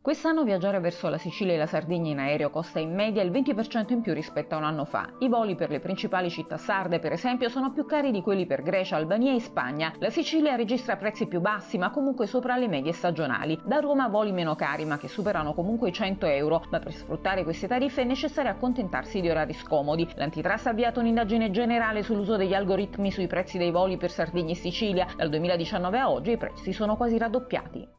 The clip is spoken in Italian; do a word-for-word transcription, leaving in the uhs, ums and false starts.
Quest'anno viaggiare verso la Sicilia e la Sardegna in aereo costa in media il venti per cento in più rispetto a un anno fa. I voli per le principali città sarde, per esempio, sono più cari di quelli per Grecia, Albania e Spagna. La Sicilia registra prezzi più bassi, ma comunque sopra le medie stagionali. Da Roma voli meno cari, ma che superano comunque i cento euro, ma per sfruttare queste tariffe è necessario accontentarsi di orari scomodi. L'Antitrust ha avviato un'indagine generale sull'uso degli algoritmi sui prezzi dei voli per Sardegna e Sicilia. Dal duemiladiciannove a oggi i prezzi sono quasi raddoppiati.